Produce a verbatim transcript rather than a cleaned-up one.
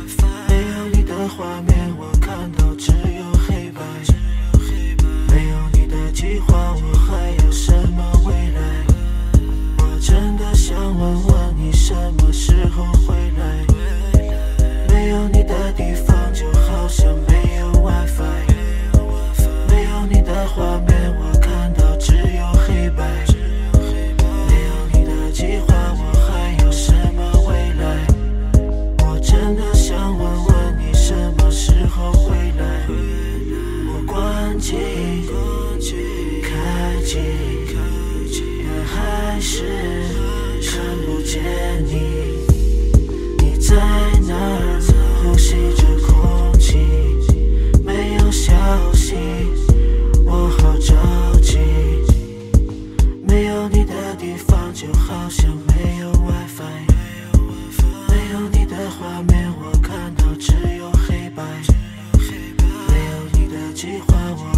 没有你的画面，我看到只有黑白。没有你的计划，我还有什么未来？我真的想问问你，什么时候回来？没有你的地方，就好像没有 WiFi。没有你的画面，我看到只有黑白。没有你的计划，我还有什么未来？我真的想问问你，什么时候回来？我关机开机，但还是看不见你。你在哪儿？呼吸着空气，没有消息，我好着急。没有你的地方，就好像没有 WiFi。没有你的画面，我看到只有黑白。没有你的计划，我